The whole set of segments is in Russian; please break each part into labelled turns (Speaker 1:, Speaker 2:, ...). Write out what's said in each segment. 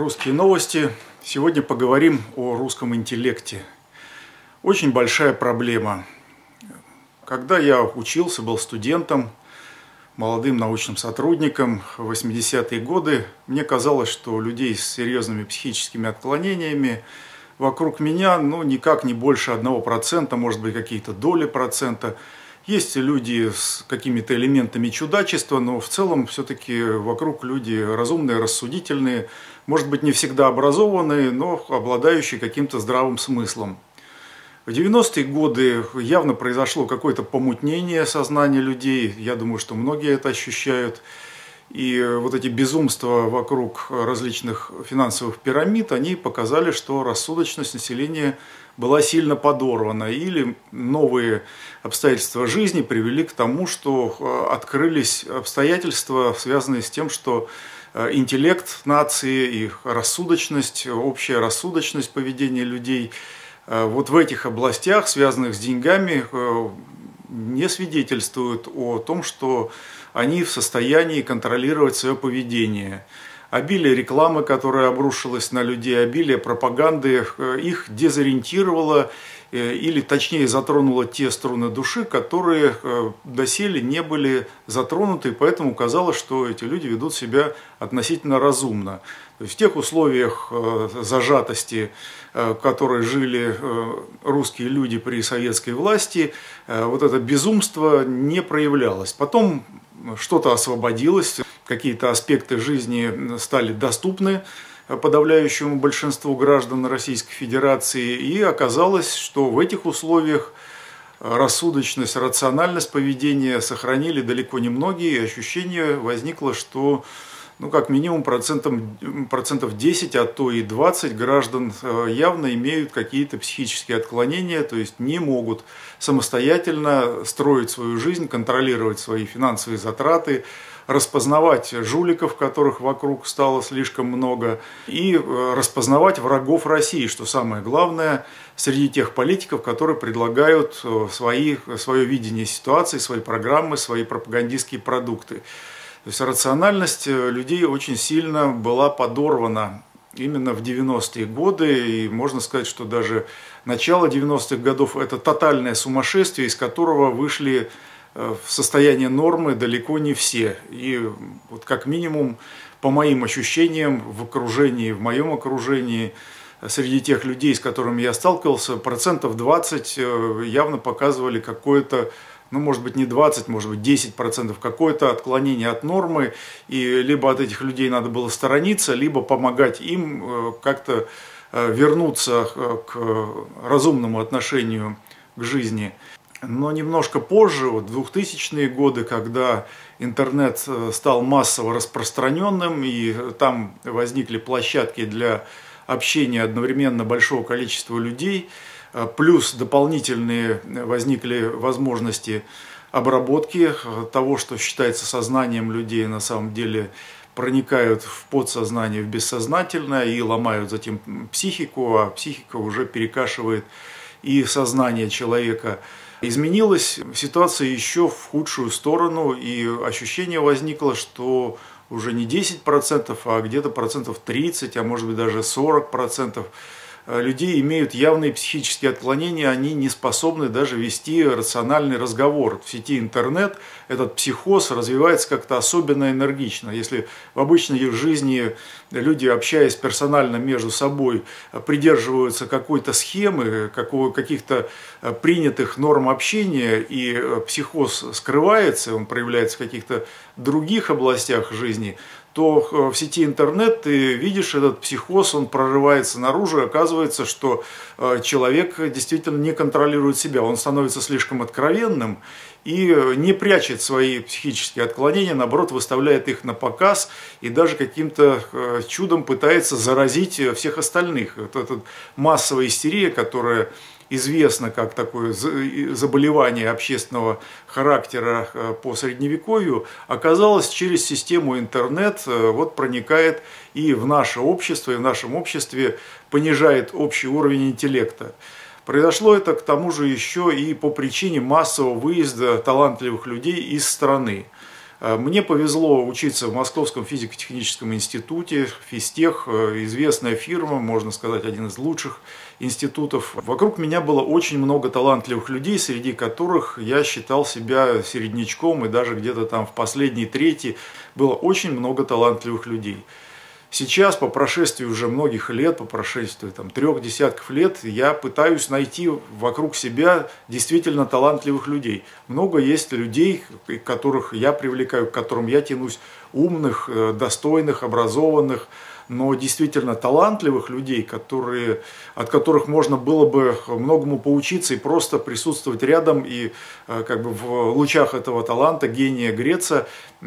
Speaker 1: Русские новости. Сегодня поговорим о русском интеллекте. Очень большая проблема. Когда я учился, был студентом, молодым научным сотрудником в 80-е годы, мне казалось, что людей с серьезными психическими отклонениями вокруг меня никак не больше 1%, может быть, какие-то доли процента. Есть люди с какими-то элементами чудачества, но в целом все-таки вокруг люди разумные, рассудительные, может быть, не всегда образованные, но обладающие каким-то здравым смыслом. В 90-е годы явно произошло какое-то помутнение сознания людей, я думаю, что многие это ощущают. И вот эти безумства вокруг различных финансовых пирамид, они показали, что рассудочность населения была сильно подорвана. Или новые обстоятельства жизни привели к тому, что открылись обстоятельства, связанные с тем, что интеллект нации, их рассудочность, общая рассудочность поведения людей вот в этих областях, связанных с деньгами, не свидетельствуют о том, что они в состоянии контролировать свое поведение. Обилие рекламы, которая обрушилась на людей, обилие пропаганды, их дезориентировало или точнее затронуло те струны души, которые доселе не были затронуты, и поэтому казалось, что эти люди ведут себя относительно разумно. То есть в тех условиях зажатости, в которой жили русские люди при советской власти, вот это безумство не проявлялось. Потом что-то освободилось, какие-то аспекты жизни стали доступны подавляющему большинству граждан Российской Федерации, и оказалось, что в этих условиях рассудочность, рациональность поведения сохранили далеко не многие, и ощущение возникло, что как минимум процентов 10, а то и 20 граждан явно имеют какие-то психические отклонения, то есть не могут самостоятельно строить свою жизнь, контролировать свои финансовые затраты, распознавать жуликов, которых вокруг стало слишком много, и распознавать врагов России, что самое главное, среди тех политиков, которые предлагают свое видение ситуации, свои программы, свои пропагандистские продукты. То есть рациональность людей очень сильно была подорвана именно в 90-е годы, и можно сказать, что даже начало 90-х годов – это тотальное сумасшествие, из которого вышли в состояние нормы далеко не все. И вот как минимум, по моим ощущениям, в моем окружении, среди тех людей, с которыми я сталкивался, процентов 20 явно показывали какое-то, может быть, не 20, может быть, 10%, какое-то отклонение от нормы, и либо от этих людей надо было сторониться, либо помогать им как-то вернуться к разумному отношению к жизни. Но немножко позже, в 2000-е годы, когда интернет стал массово распространенным, и там возникли площадки для общения одновременно большого количества людей, плюс дополнительные возникли возможности обработки того, что считается сознанием людей, на самом деле проникают в подсознание, в бессознательное и ломают затем психику, а психика уже перекашивает и сознание человека. Изменилась ситуация еще в худшую сторону, и ощущение возникло, что уже не 10%, а где-то процентов 30, а может быть даже 40% людей имеют явные психические отклонения, они не способны даже вести рациональный разговор. В сети интернет этот психоз развивается как-то особенно энергично. Если в обычной жизни люди, общаясь персонально между собой, придерживаются какой-то схемы, каких-то принятых норм общения, и психоз скрывается, он проявляется в каких-то других областях жизни, то в сети интернет ты видишь этот психоз, он прорывается наружу, и оказывается, что человек действительно не контролирует себя, он становится слишком откровенным и не прячет свои психические отклонения, наоборот, выставляет их на показ и даже каким-то чудом пытается заразить всех остальных. Вот эта массовая истерия, которая известно как такое заболевание общественного характера по средневековью, оказалось через систему интернет, проникает и в наше общество, и в нашем обществе понижает общий уровень интеллекта. Произошло это к тому же еще и по причине массового выезда талантливых людей из страны. Мне повезло учиться в Московском физико-техническом институте, физтех, известная фирма, можно сказать, один из лучших институтов. Вокруг меня было очень много талантливых людей, среди которых я считал себя середнячком, и даже где-то там в последней трети было очень много талантливых людей. Сейчас, по прошествии уже многих лет, по прошествии 3 десятков лет, я пытаюсь найти вокруг себя действительно талантливых людей. Много есть людей, которых я привлекаю, к которым я тянусь, умных, достойных, образованных, но действительно талантливых людей, от которых можно было бы многому поучиться и просто присутствовать рядом и как бы в лучах этого таланта, гения греться,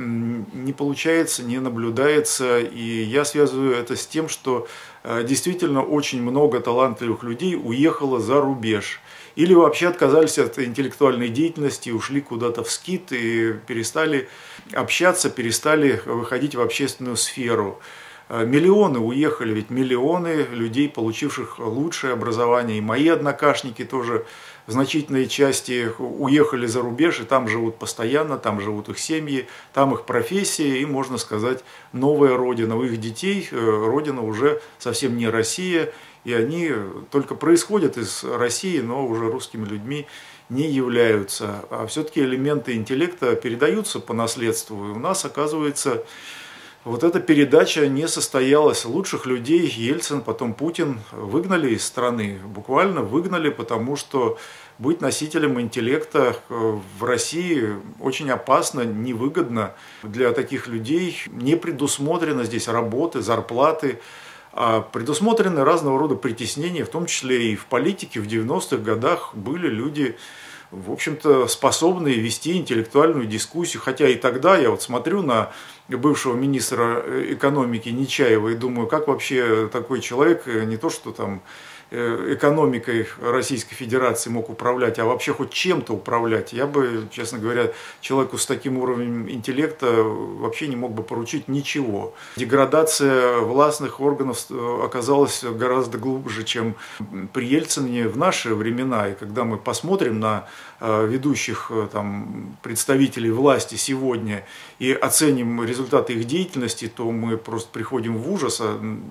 Speaker 1: не получается, не наблюдается. И я связываю это с тем, что действительно очень много талантливых людей уехало за рубеж. Или вообще отказались от интеллектуальной деятельности, ушли куда-то в скит и перестали общаться, перестали выходить в общественную сферу. Миллионы уехали, ведь миллионы людей, получивших лучшее образование, и мои однокашники тоже в значительной части уехали за рубеж, и там живут постоянно, там живут их семьи, там их профессия, и, можно сказать, новая родина. У их детей родина уже совсем не Россия, и они только происходят из России, но уже русскими людьми не являются. А все-таки элементы интеллекта передаются по наследству, и у нас, оказывается, вот эта передача не состоялась. Лучших людей Ельцин, потом Путин выгнали из страны. Буквально выгнали, потому что быть носителем интеллекта в России очень опасно, невыгодно. Для таких людей не предусмотрено здесь работы, зарплаты. А предусмотрены разного рода притеснения, в том числе и в политике. В 90-х годах были люди, в общем-то, способные вести интеллектуальную дискуссию. Хотя и тогда я вот смотрю на бывшего министра экономики Нечаева и думаю, как вообще такой человек не то что там экономикой Российской Федерации мог управлять, а вообще хоть чем-то управлять. Я бы, честно говоря, человеку с таким уровнем интеллекта вообще не мог бы поручить ничего. Деградация властных органов оказалась гораздо глубже, чем при Ельцине в наши времена. И когда мы посмотрим на ведущих представителей власти сегодня и оценим результаты их деятельности, то мы просто приходим в ужас.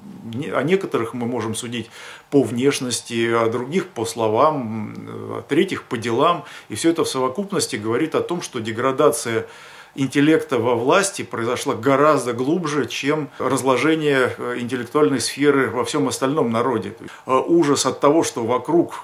Speaker 1: О некоторых мы можем судить по внешности, а других по словам, а третьих по делам. И все это в совокупности говорит о том, что деградация интеллекта во власти произошла гораздо глубже, чем разложение интеллектуальной сферы во всем остальном народе. Ужас от того, что вокруг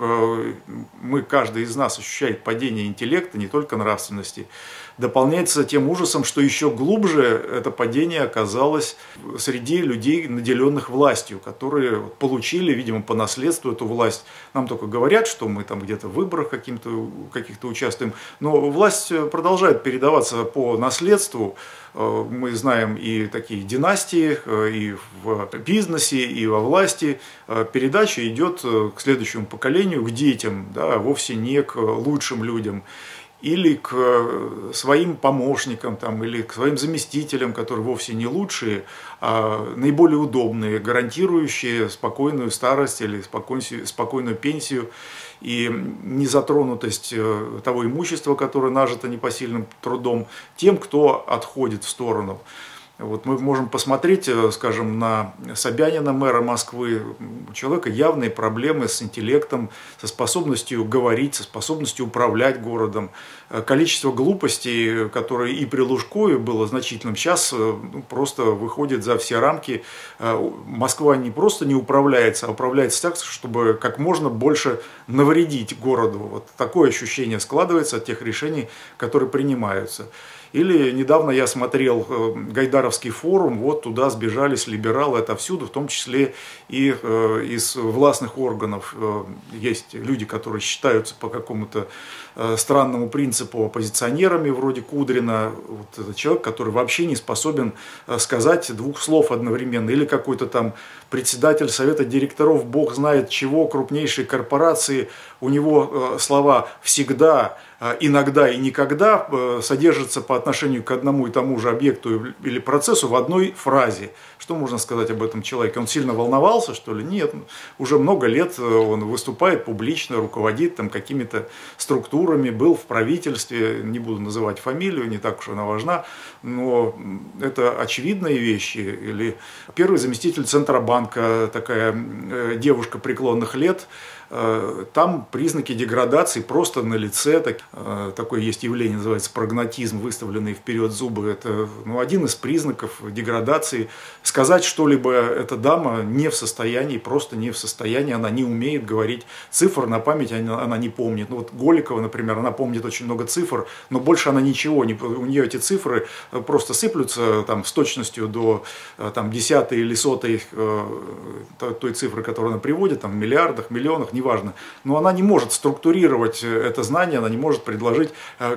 Speaker 1: каждый из нас ощущает падение интеллекта, не только нравственности, дополняется тем ужасом, что еще глубже это падение оказалось среди людей, наделенных властью, которые получили, видимо, по наследству эту власть. Нам только говорят, что мы там где-то в выборах каких-то участвуем, но власть продолжает передаваться по наследству. Мы знаем и такие династии, и в бизнесе, и во власти. Передача идет к следующему поколению, к детям, да, вовсе не к лучшим людям. Или к своим помощникам, или к своим заместителям, которые вовсе не лучшие, а наиболее удобные, гарантирующие спокойную старость или спокойную пенсию и незатронутость того имущества, которое нажито непосильным трудом, тем, кто отходит в сторону. Вот мы можем посмотреть, скажем, на Собянина, мэра Москвы. У человека явные проблемы с интеллектом, со способностью говорить, со способностью управлять городом. Количество глупостей, которое и при Лужкове было значительным, сейчас просто выходит за все рамки. Москва не просто не управляется, а управляется так, чтобы как можно больше навредить городу. Вот такое ощущение складывается от тех решений, которые принимаются. Или недавно я смотрел Гайдаровский форум, вот туда сбежались либералы отовсюду, в том числе и из властных органов. Есть люди, которые считаются по какому-то странному принципу оппозиционерами, вроде Кудрина. Вот этот человек, который вообще не способен сказать двух слов одновременно. Или какой-то там председатель совета директоров, бог знает чего, крупнейшей корпорации. У него слова «всегда», иногда и никогда содержится по отношению к одному и тому же объекту или процессу в одной фразе. Что можно сказать об этом человеке? Он сильно волновался, что ли? Нет. Уже много лет он выступает публично, руководит там какими-то структурами, был в правительстве, не буду называть фамилию, не так уж она важна, но это очевидные вещи. Или первый заместитель Центробанка, такая девушка преклонных лет, там признаки деградации просто на лице. Такое есть явление, называется прогнатизм, выставленные вперед зубы. Это один из признаков деградации. Сказать что-либо эта дама не в состоянии, просто не в состоянии, она не умеет говорить цифр, на память она не помнит. Вот Голикова, например, она помнит очень много цифр, но больше она ничего не... У нее эти цифры просто сыплются там, с точностью до там, 10 или 100 той цифры, которую она приводит, там, в миллиардах, миллионах, неважно. Но она не может структурировать это знание, она не может предложить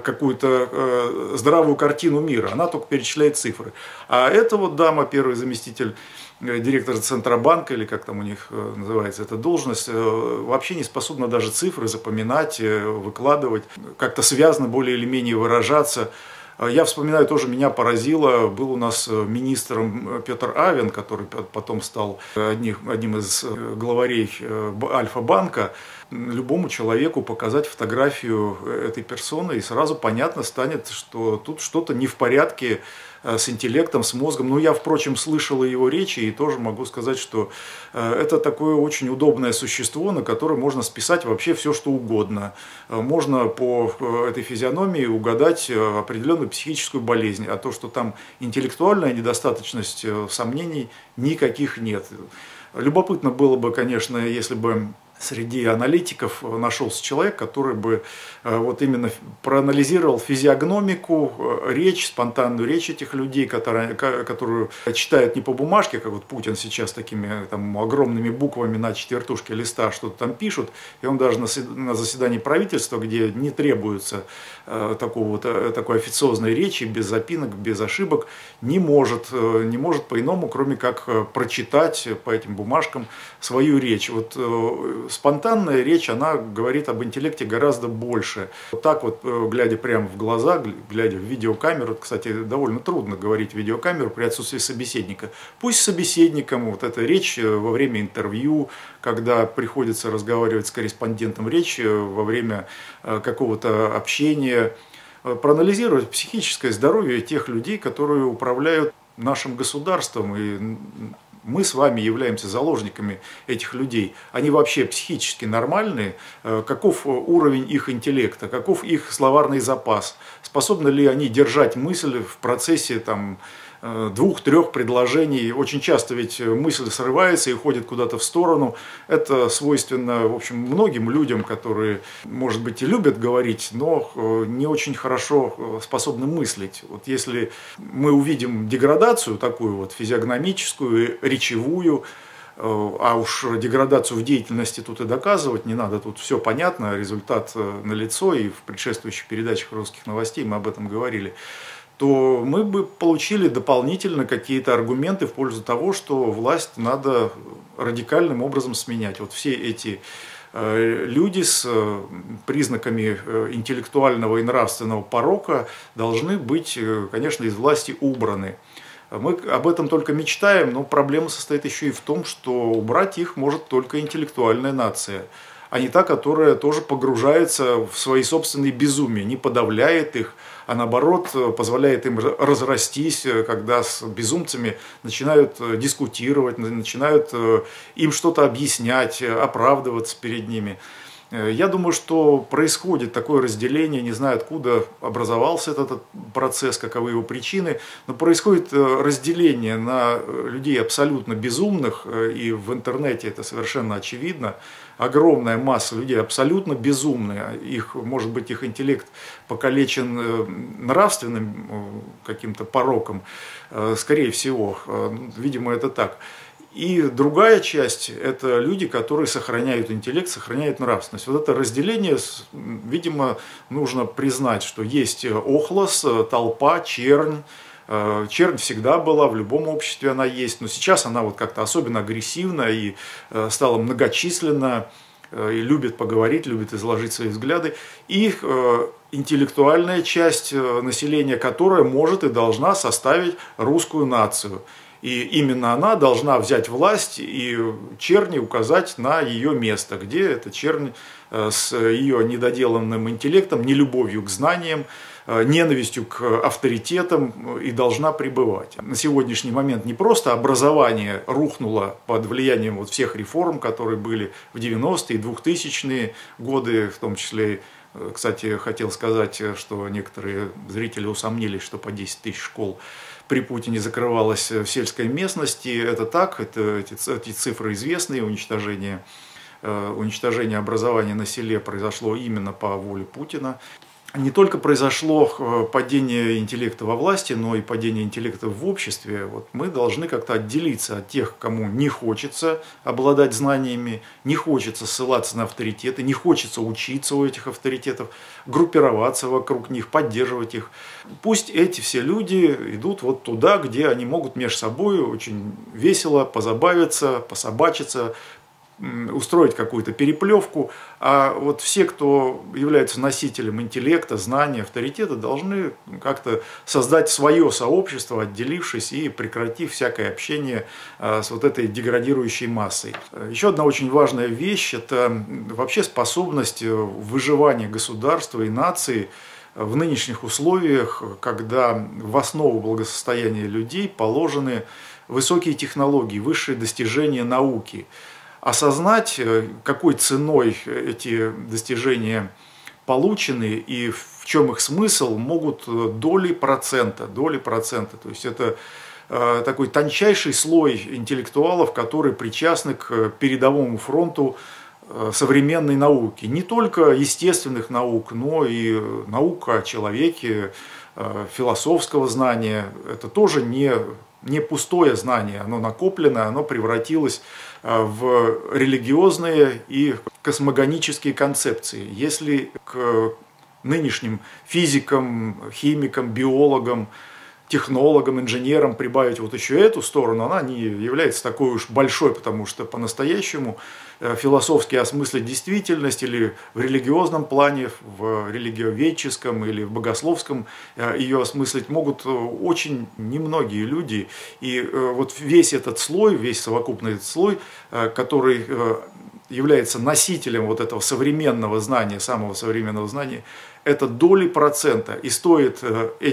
Speaker 1: какую-то здравую картину мира. Она только перечисляет цифры. А эта вот дама, первый заместитель директора Центробанка, или как там у них называется эта должность, вообще не способна даже цифры запоминать, выкладывать, как-то связно более или менее выражаться. Я вспоминаю, тоже меня поразило, был у нас министром Петр Авен, который потом стал одним из главарей Альфа-банка. Любому человеку показать фотографию этой персоны, и сразу понятно станет, что тут что-то не в порядке с интеллектом, с мозгом. Но я, впрочем, слышал его речи и тоже могу сказать, что это такое очень удобное существо, на которое можно списать вообще все, что угодно. Можно по этой физиономии угадать определенную психическую болезнь, а то, что там интеллектуальная недостаточность, сомнений никаких нет. Любопытно было бы, конечно, если бы среди аналитиков нашелся человек, который бы вот именно проанализировал физиогномику, речь, спонтанную речь этих людей, которую читают не по бумажке, как вот Путин сейчас такими там, огромными буквами на четвертушке листа что-то там пишут, и он даже на заседании правительства, где не требуется такой официозной речи, без запинок, без ошибок, не может по-иному, кроме как прочитать по этим бумажкам свою речь. Вот спонтанная речь, она говорит об интеллекте гораздо больше. Вот так вот, глядя прямо в глаза, глядя в видеокамеру, кстати, довольно трудно говорить в видеокамеру при отсутствии собеседника. Пусть с собеседником, вот эта речь во время интервью, когда приходится разговаривать с корреспондентом, речь во время какого-то общения, проанализировать психическое здоровье тех людей, которые управляют нашим государством, и мы с вами являемся заложниками этих людей. Они вообще психически нормальные? Каков уровень их интеллекта? Каков их словарный запас? Способны ли они держать мысль в процессе там, 2-3 предложений? Очень часто ведь мысль срывается и уходит куда-то в сторону. Это свойственно, в общем, многим людям, которые, может быть, и любят говорить, но не очень хорошо способны мыслить. Вот если мы увидим деградацию такую вот физиогномическую, речевую, а уж деградацию в деятельности тут и доказывать не надо, тут все понятно, результат налицо, и в предшествующих передачах русских новостей мы об этом говорили, то мы бы получили дополнительно какие-то аргументы в пользу того, что власть надо радикальным образом сменять. Вот все эти люди с признаками интеллектуального и нравственного порока должны быть, конечно, из власти убраны. Мы об этом только мечтаем, но проблема состоит еще и в том, что убрать их может только интеллектуальная нация, а не та, которая тоже погружается в свои собственные безумия, не подавляет их, а наоборот позволяет им разрастись, когда с безумцами начинают дискутировать, начинают им что-то объяснять, оправдываться перед ними. Я думаю, что происходит такое разделение, не знаю, откуда образовался этот процесс, каковы его причины, но происходит разделение на людей абсолютно безумных, и в интернете это совершенно очевидно. Огромная масса людей абсолютно безумные, может быть, их интеллект покалечен нравственным каким-то пороком, скорее всего, видимо, это так. И другая часть – это люди, которые сохраняют интеллект, сохраняют нравственность. Вот это разделение, видимо, нужно признать, что есть охлос, толпа, чернь. Чернь всегда была, в любом обществе она есть, но сейчас она вот как-то особенно агрессивна и стала многочисленна, и любит поговорить, любит изложить свои взгляды. И интеллектуальная часть населения, которая может и должна составить русскую нацию. И именно она должна взять власть и черни указать на ее место, где эта чернь с ее недоделанным интеллектом, нелюбовью к знаниям, ненавистью к авторитетам и должна пребывать. На сегодняшний момент не просто образование рухнуло под влиянием вот всех реформ, которые были в 90-е и 2000-е годы, в том числе, кстати, хотел сказать, что некоторые зрители усомнились, что по 10 тысяч школ при Путине закрывалось в сельской местности. Это так, эти цифры известные, уничтожение образования на селе произошло именно по воле Путина. Не только произошло падение интеллекта во власти, но и падение интеллекта в обществе. Вот мы должны как-то отделиться от тех, кому не хочется обладать знаниями, не хочется ссылаться на авторитеты, не хочется учиться у этих авторитетов, группироваться вокруг них, поддерживать их. Пусть эти все люди идут вот туда, где они могут между собой очень весело позабавиться, пособачиться, устроить какую-то переплевку, а вот все, кто является носителем интеллекта, знаний, авторитета, должны как-то создать свое сообщество, отделившись и прекратив всякое общение с вот этой деградирующей массой. Еще одна очень важная вещь – это вообще способность выживания государства и нации в нынешних условиях, когда в основу благосостояния людей положены высокие технологии, высшие достижения науки. Осознать, какой ценой эти достижения получены и в чем их смысл, могут доли процента. То есть это такой тончайший слой интеллектуалов, которые причастны к передовому фронту современной науки. Не только естественных наук, но и наука о человеке, философского знания. Это тоже не пустое знание, оно накоплено, оно превратилось в религиозные и космогонические концепции. Если к нынешним физикам, химикам, биологам, технологам, инженерам прибавить вот еще эту сторону, она не является такой уж большой, потому что по-настоящему философски осмыслить действительность или в религиозном плане, в религиоведческом или в богословском ее осмыслить могут очень немногие люди. И вот весь этот слой, весь совокупный этот слой, который является носителем вот этого современного знания, самого современного знания, это доли процента. И стоит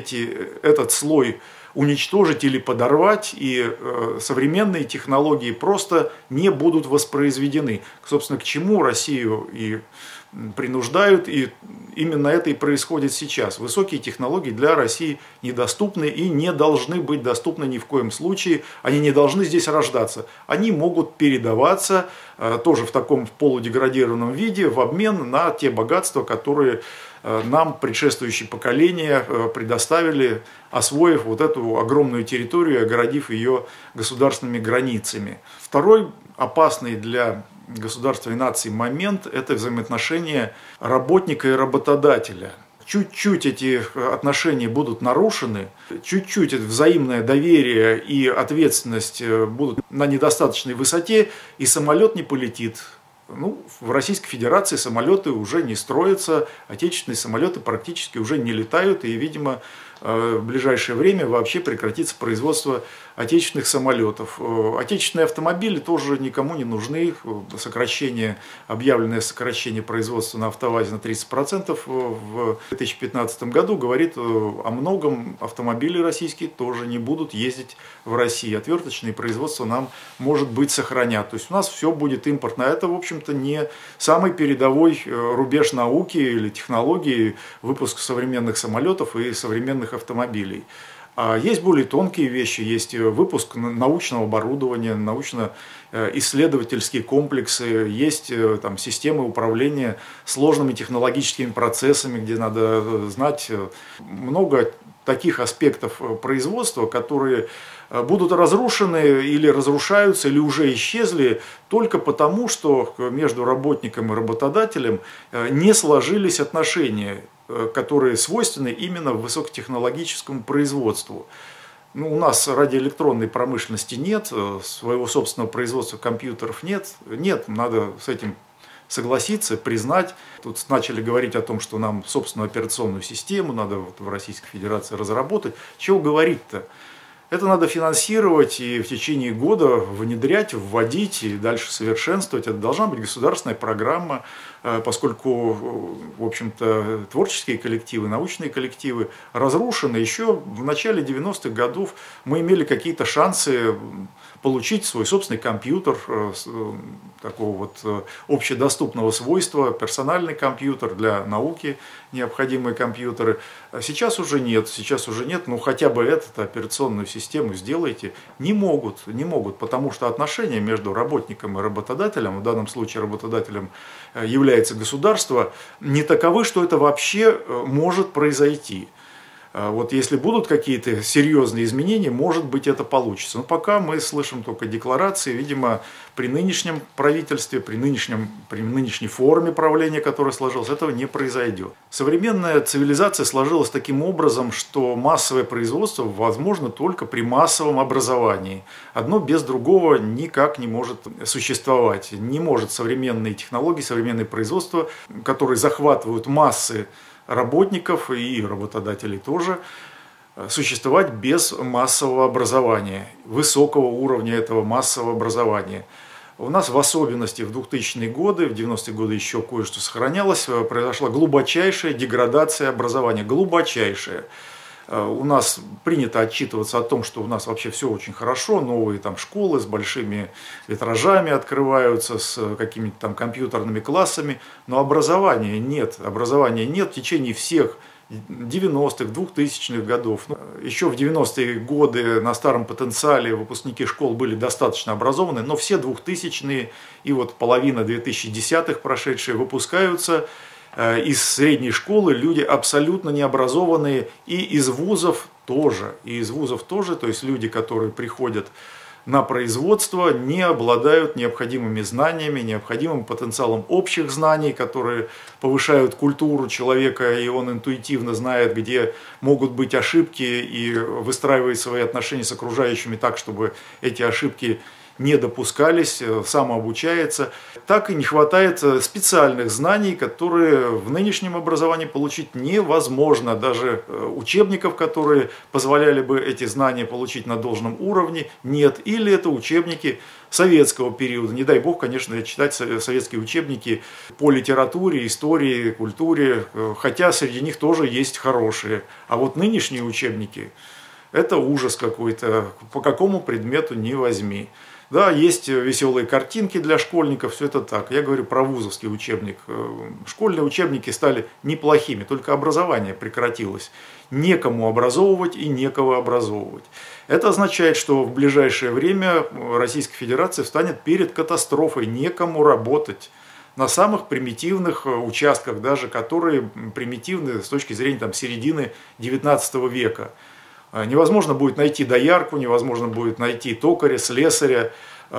Speaker 1: этот слой уничтожить или подорвать, и современные технологии просто не будут воспроизведены. Собственно, к чему Россию и принуждают, и именно это и происходит сейчас. Высокие технологии для России недоступны и не должны быть доступны ни в коем случае. Они не должны здесь рождаться. Они могут передаваться тоже в таком полудеградированном виде в обмен на те богатства, которые нам предшествующие поколения предоставили, освоив вот эту огромную территорию, огородив ее государственными границами. Второй опасный для государства и нации момент – это взаимоотношения работника и работодателя. Чуть-чуть эти отношения будут нарушены, чуть-чуть взаимное доверие и ответственность будут на недостаточной высоте, и самолет не полетит. В Российской Федерации самолеты уже не строятся, отечественные самолеты практически уже не летают, и, видимо, в ближайшее время вообще прекратится производство отечественных самолетов. Отечественные автомобили тоже никому не нужны. Объявленное сокращение производства на АвтоВАЗе на 30% в 2015 году говорит о многом. Автомобили российские тоже не будут ездить в России. Отверточные производства нам, может быть, сохранят. То есть у нас все будет импортно. Это, в общем-то, не самый передовой рубеж науки или технологии выпуска современных самолетов и современных автомобилей. А есть более тонкие вещи, есть выпуск научного оборудования, научно-исследовательские комплексы, есть там системы управления сложными технологическими процессами, где надо знать много таких аспектов производства, которые будут разрушены или разрушаются, или уже исчезли только потому, что между работником и работодателем не сложились отношения, которые свойственны именно высокотехнологическому производству. У нас радиоэлектронной промышленности нет, своего собственного производства компьютеров нет, надо с этим согласиться, признать. Тут начали говорить о том, что нам собственную операционную систему надо в Российской Федерации разработать. Чего говорить-то? Это надо финансировать и в течение года внедрять, вводить и дальше совершенствовать. Это должна быть государственная программа, поскольку, в общем-то, творческие коллективы, научные коллективы разрушены. Еще в начале 90-х годов мы имели какие-то шансы получить свой собственный компьютер такого вот общедоступного свойства, персональный компьютер для науки, необходимые компьютеры. Сейчас уже нет, ну хотя бы эту операционную систему сделайте. Не могут, потому что отношения между работником и работодателем, в данном случае работодателем является государство, не таковы, что это вообще может произойти. Вот если будут какие-то серьезные изменения, может быть, это получится. Но пока мы слышим только декларации, видимо, при нынешнем правительстве, при нынешней форме правления, которая сложилась, этого не произойдет. Современная цивилизация сложилась таким образом, что массовое производство возможно только при массовом образовании. Одно без другого никак не может существовать. Не может современные технологии, современное производство, которые захватывают массы работников и работодателей тоже, существовать без массового образования, высокого уровня этого массового образования. У нас в особенности в 2000-е годы, в 90-е годы еще кое-что сохранялось, произошла глубочайшая деградация образования, глубочайшая. У нас принято отчитываться о том, что у нас вообще все очень хорошо, новые там школы с большими витражами открываются, с какими-то там компьютерными классами, но образования нет в течение всех 90-х, 2000-х годов. Еще в 90-е годы на старом потенциале выпускники школ были достаточно образованы, но все 2000-е и вот половина 2010-х прошедшие выпускаются из средней школы люди абсолютно необразованные, и из вузов тоже, то есть люди, которые приходят на производство, не обладают необходимыми знаниями, необходимым потенциалом общих знаний, которые повышают культуру человека, и он интуитивно знает, где могут быть ошибки, и выстраивает свои отношения с окружающими так, чтобы эти ошибки не допускались, самообучается. Так и не хватает специальных знаний, которые в нынешнем образовании получить невозможно. Даже учебников, которые позволяли бы эти знания получить на должном уровне, нет. Или это учебники советского периода. Не дай бог, конечно, читать советские учебники по литературе, истории, культуре, хотя среди них тоже есть хорошие. А вот нынешние учебники – это ужас какой-то, по какому предмету не возьми. Да, есть веселые картинки для школьников, все это так. Я говорю про вузовский учебник. Школьные учебники стали неплохими, только образование прекратилось. Некому образовывать и некого образовывать. Это означает, что в ближайшее время Российская Федерация встанет перед катастрофой, некому работать на самых примитивных участках, даже которые примитивны с точки зрения середины XIX века. Невозможно будет найти доярку, невозможно будет найти токаря, слесаря.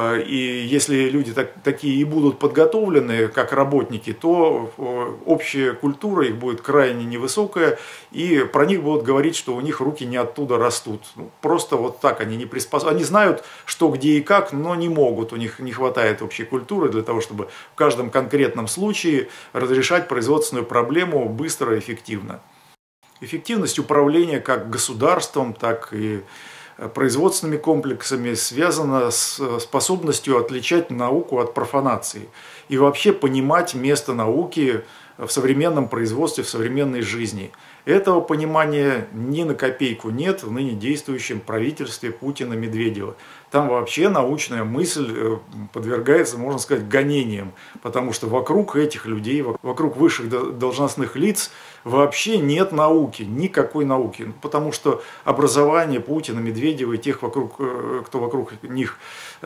Speaker 1: И если люди такие и будут подготовлены, как работники, то общая культура их будет крайне невысокая, и про них будут говорить, что у них руки не оттуда растут. Просто вот так они не приспособлены. Они знают, что, где и как, но не могут. У них не хватает общей культуры для того, чтобы в каждом конкретном случае разрешать производственную проблему быстро и эффективно. Эффективность управления как государством, так и производственными комплексами связана с способностью отличать науку от профанации и вообще понимать место науки в современном производстве, в современной жизни. Этого понимания ни на копейку нет в ныне действующем правительстве Путина-Медведева. Там вообще научная мысль подвергается, можно сказать, гонениям, потому что вокруг этих людей, вокруг высших должностных лиц вообще нет науки, никакой науки. Потому что образование Путина, Медведева и тех, кто вокруг них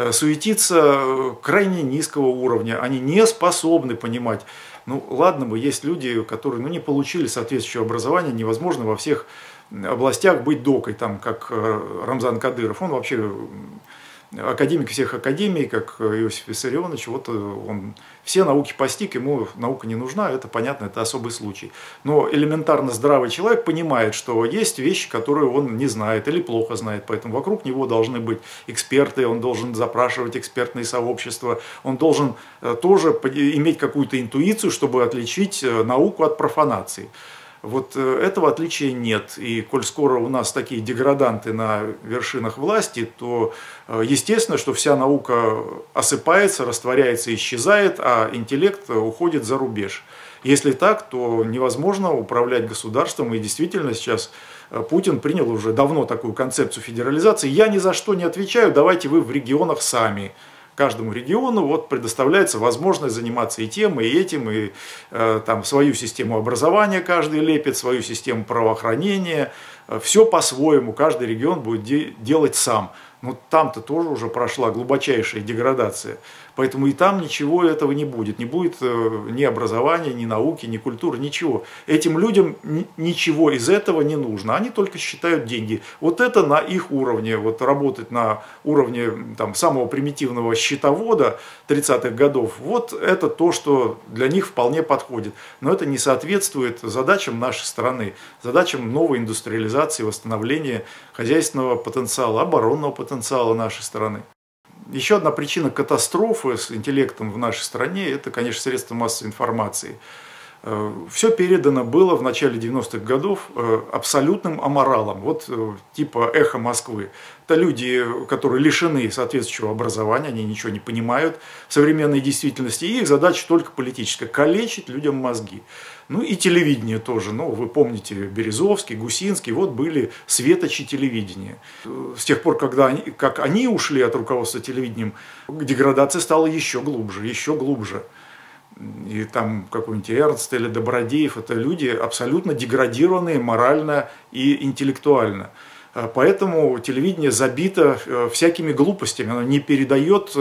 Speaker 1: суетится, крайне низкого уровня. Они не способны понимать. Ну ладно бы, есть люди, которые не получили соответствующее образование, невозможно во всех областях быть докой, как Рамзан Кадыров. Он вообще академик всех академий, как Иосиф Виссарионович, вот он все науки постиг, ему наука не нужна, это понятно, это особый случай. Но элементарно здравый человек понимает, что есть вещи, которые он не знает или плохо знает, поэтому вокруг него должны быть эксперты, он должен запрашивать экспертные сообщества, он должен тоже иметь какую-то интуицию, чтобы отличить науку от профанации. Вот этого отличия нет. И коль скоро у нас такие деграданты на вершинах власти, то естественно, что вся наука осыпается, растворяется, исчезает, а интеллект уходит за рубеж. Если так, то невозможно управлять государством. И действительно сейчас Путин принял уже давно такую концепцию федерализации. Я ни за что не отвечаю, давайте вы в регионах сами. Каждому региону вот предоставляется возможность заниматься и тем, и этим, и там свою систему образования каждый лепит, свою систему правоохранения. Все по-своему, каждый регион будет делать сам. Но там-то тоже уже прошла глубочайшая деградация. Поэтому и там ничего этого не будет. Не будет ни образования, ни науки, ни культуры, ничего. Этим людям ничего из этого не нужно. Они только считают деньги. Вот это на их уровне. Вот работать на уровне там, самого примитивного счетовода 30-х годов, вот это то, что для них вполне подходит. Но это не соответствует задачам нашей страны, задачам новой индустриализации, восстановления хозяйственного потенциала, оборонного потенциала нашей страны. Еще одна причина катастрофы с интеллектом в нашей стране – это, конечно, средства массовой информации. Все передано было в начале 90-х годов абсолютным аморалом, вот типа «Эхо Москвы». Это люди, которые лишены соответствующего образования, они ничего не понимают в современной действительности, и их задача только политическая – калечить людям мозги. Ну и телевидение тоже, ну вы помните Березовский, Гусинский, вот были светочи телевидения. С тех пор, как они ушли от руководства телевидением, деградация стала еще глубже, еще глубже. И там какой-нибудь Эрнст или Добродеев, это люди абсолютно деградированные морально и интеллектуально. Поэтому телевидение забито всякими глупостями, оно не передает,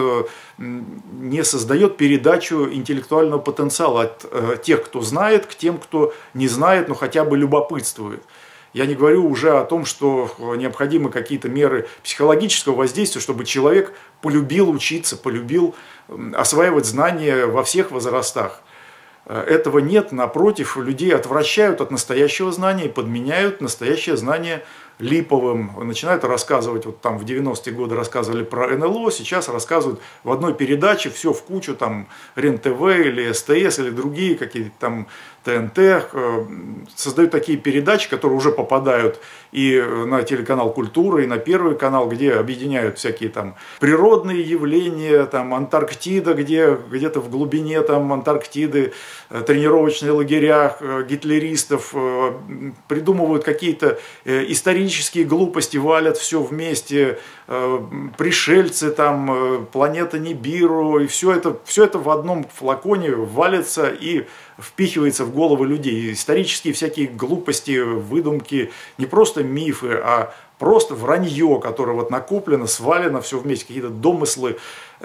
Speaker 1: не создает передачу интеллектуального потенциала от тех, кто знает, к тем, кто не знает, но хотя бы любопытствует. Я не говорю уже о том, что необходимы какие-то меры психологического воздействия, чтобы человек полюбил учиться, полюбил осваивать знания во всех возрастах. Этого нет, напротив, людей отвращают от настоящего знания и подменяют настоящее знание липовым. Начинают рассказывать, вот там в 90-е годы рассказывали про НЛО, сейчас рассказывают в одной передаче все в кучу, там РЕН-ТВ или СТС или другие какие-то там ТНТ, создают такие передачи, которые уже попадают и на телеканал «Культура», и на Первый канал, где объединяют всякие там природные явления, там Антарктида, где где-то в глубине там Антарктиды, тренировочные лагеря гитлеристов, придумывают какие-то исторические глупости, валят все вместе, пришельцы, там, планета Нибиру, и все это в одном флаконе валится и впихивается в головы людей. Исторические всякие глупости, выдумки, не просто мифы, а просто вранье, которое вот накоплено, свалено, все вместе, какие-то домыслы.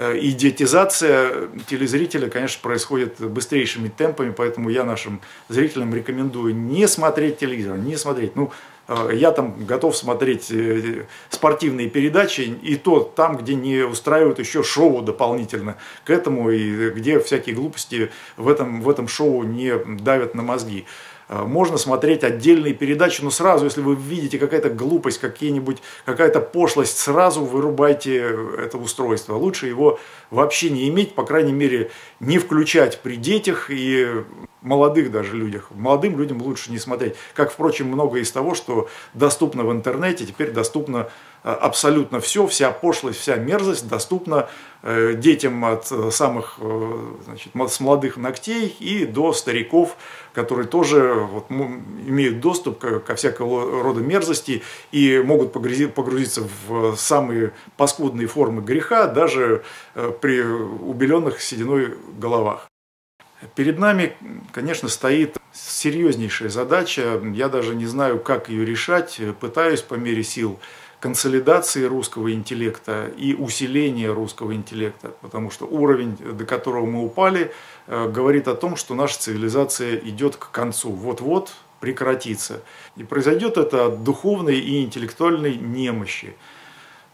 Speaker 1: Идиотизация телезрителя, конечно, происходит быстрейшими темпами, поэтому я нашим зрителям рекомендую не смотреть телевизор, не смотреть. Ну, я там готов смотреть спортивные передачи, и то там, где не устраивают еще шоу дополнительно к этому, и где всякие глупости в этом шоу не давят на мозги. Можно смотреть отдельные передачи, но сразу, если вы видите какая-то глупость, какая-то пошлость, сразу вырубайте это устройство. Лучше его вообще не иметь, по крайней мере, не включать при детях и молодых даже людях. Молодым людям лучше не смотреть. Как, впрочем, многое из того, что доступно в интернете, теперь доступно абсолютно все, вся пошлость, вся мерзость доступна детям от самых, значит, с молодых ногтей и до стариков, которые тоже вот, имеют доступ ко всякого рода мерзости и могут погрузиться в самые паскудные формы греха, даже при убеленных сединой головах. Перед нами, конечно, стоит серьезнейшая задача, я даже не знаю, как ее решать, пытаюсь по мере сил консолидации русского интеллекта и усиления русского интеллекта, потому что уровень, до которого мы упали, говорит о том, что наша цивилизация идет к концу, вот-вот прекратится. И произойдет это от духовной и интеллектуальной немощи.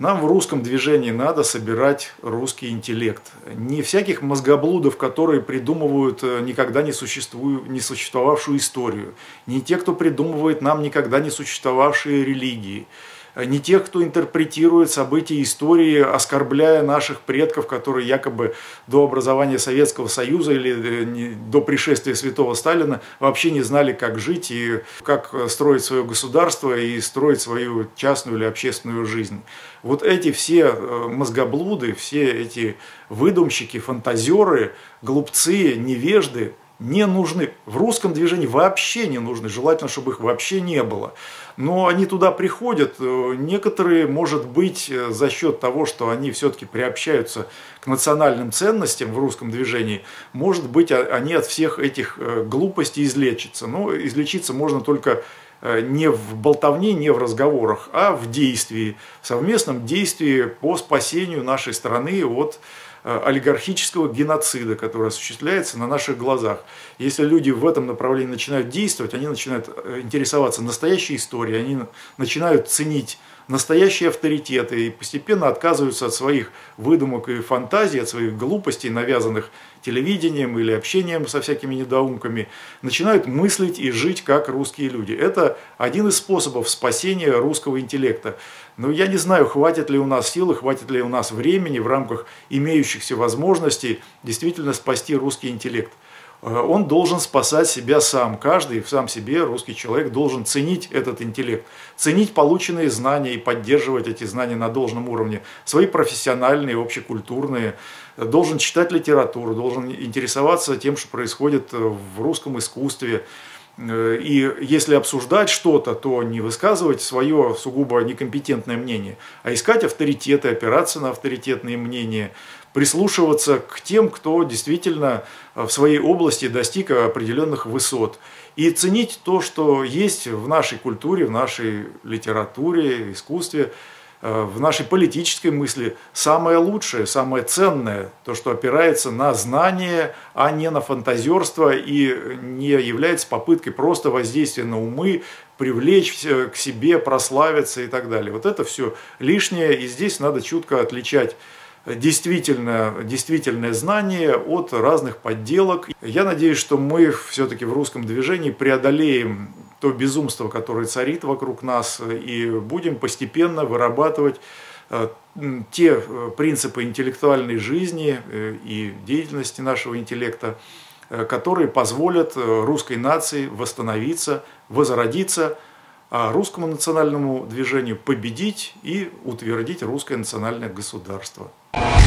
Speaker 1: Нам в русском движении надо собирать русский интеллект. Не всяких мозгоблудов, которые придумывают никогда не существовавшую историю. Не те, кто придумывает нам никогда не существовавшие религии. Не тех, кто интерпретирует события истории, оскорбляя наших предков, которые якобы до образования Советского Союза или до пришествия святого Сталина вообще не знали, как жить и как строить свое государство и строить свою частную или общественную жизнь. Вот эти все мозгоблуды, все эти выдумщики, фантазеры, глупцы, невежды не нужны. В русском движении вообще не нужны. Желательно, чтобы их вообще не было. Но они туда приходят. Некоторые, может быть, за счет того, что они все-таки приобщаются к национальным ценностям в русском движении, может быть, они от всех этих глупостей излечатся. Но излечиться можно только не в болтовне, не в разговорах, а в действии, в совместном действии по спасению нашей страны от олигархического геноцида, который осуществляется на наших глазах. Если люди в этом направлении начинают действовать, они начинают интересоваться настоящей историей, они начинают ценить настоящие авторитеты и постепенно отказываются от своих выдумок и фантазий, от своих глупостей, навязанных телевидением или общением со всякими недоумками, начинают мыслить и жить как русские люди. Это один из способов спасения русского интеллекта. Но я не знаю, хватит ли у нас силы, хватит ли у нас времени в рамках имеющихся возможностей действительно спасти русский интеллект. Он должен спасать себя сам. Каждый сам себе, русский человек, должен ценить этот интеллект, ценить полученные знания и поддерживать эти знания на должном уровне, свои профессиональные, общекультурные, должен читать литературу, должен интересоваться тем, что происходит в русском искусстве. И если обсуждать что-то, то не высказывать свое сугубо некомпетентное мнение, а искать авторитеты, опираться на авторитетные мнения, прислушиваться к тем, кто действительно в своей области достиг определенных высот. И ценить то, что есть в нашей культуре, в нашей литературе, искусстве, в нашей политической мысли самое лучшее, самое ценное, то, что опирается на знания, а не на фантазерство и не является попыткой просто воздействия на умы, привлечь к себе, прославиться и так далее. Вот это все лишнее, и здесь надо чутко отличать действительное знание от разных подделок. Я надеюсь, что мы все-таки в русском движении преодолеем то безумство, которое царит вокруг нас, и будем постепенно вырабатывать те принципы интеллектуальной жизни и деятельности нашего интеллекта, которые позволят русской нации восстановиться, возродиться, а русскому национальному движению победить и утвердить русское национальное государство.